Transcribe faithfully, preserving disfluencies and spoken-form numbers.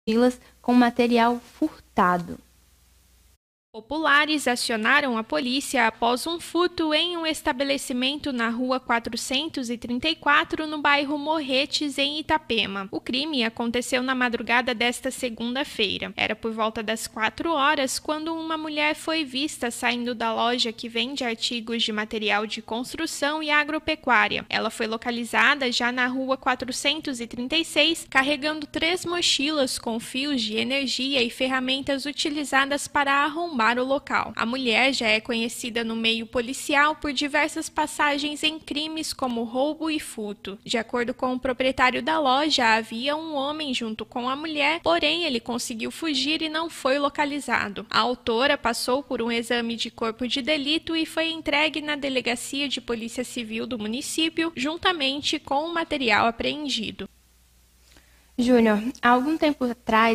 mochilas com material furtado. Populares acionaram a polícia após um furto em um estabelecimento na rua quatrocentos e trinta e quatro, no bairro Morretes, em Itapema. O crime aconteceu na madrugada desta segunda-feira. Era por volta das quatro horas quando uma mulher foi vista saindo da loja que vende artigos de material de construção e agropecuária. Ela foi localizada já na rua quatrocentos e trinta e seis, carregando três mochilas com fios de energia e ferramentas utilizadas para arrombar o local. A mulher já é conhecida no meio policial por diversas passagens em crimes como roubo e furto. De acordo com o proprietário da loja, havia um homem junto com a mulher, porém ele conseguiu fugir e não foi localizado. A autora passou por um exame de corpo de delito e foi entregue na Delegacia de Polícia Civil do município, juntamente com o material apreendido. Júnior, há algum tempo atrás,